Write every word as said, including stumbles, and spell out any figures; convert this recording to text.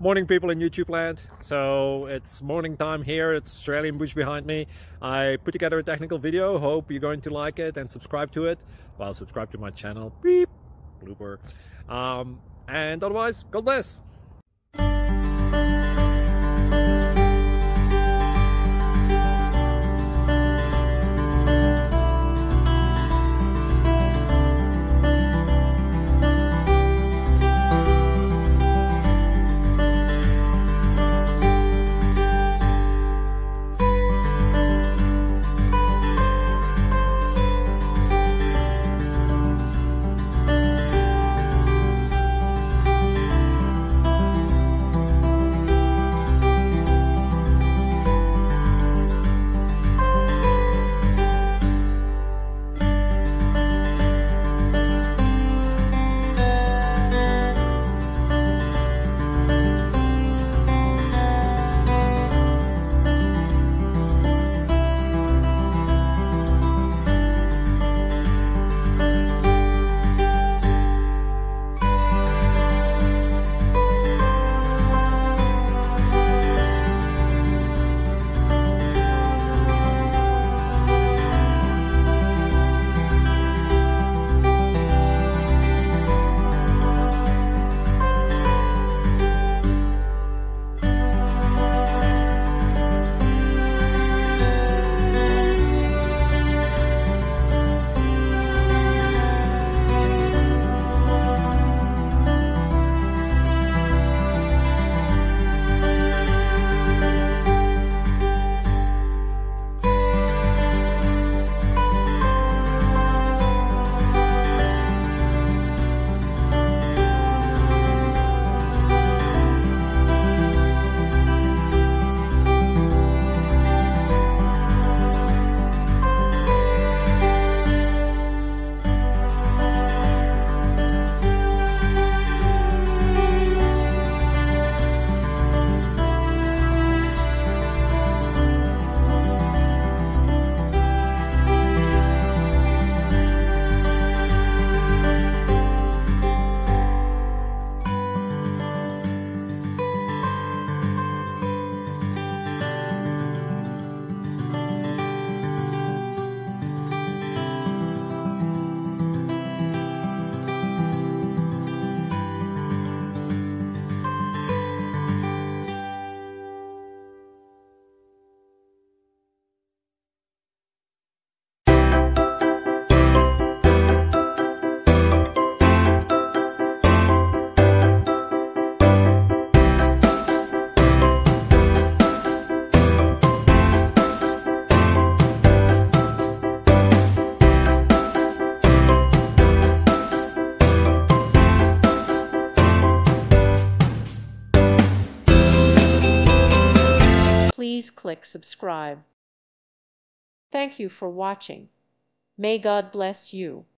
Morning, people in YouTube land. So it's morning time here. It's Australian bush behind me. I put together a technical video. Hope you're going to like it and subscribe to it. Well, subscribe to my channel. Beep. Blooper. Um, and otherwise, God bless. Please click subscribe. Thank you for watching. May God bless you.